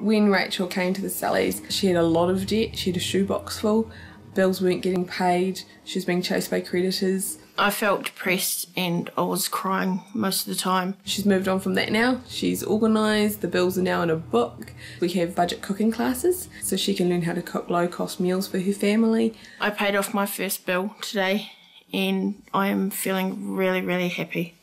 When Rachel came to the Sallies, she had a lot of debt. She had a shoebox full. Bills weren't getting paid. She was being chased by creditors. I felt depressed and I was crying most of the time. She's moved on from that now. She's organised. The bills are now in a book. We have budget cooking classes so she can learn how to cook low-cost meals for her family. I paid off my first bill today and I am feeling really, really happy.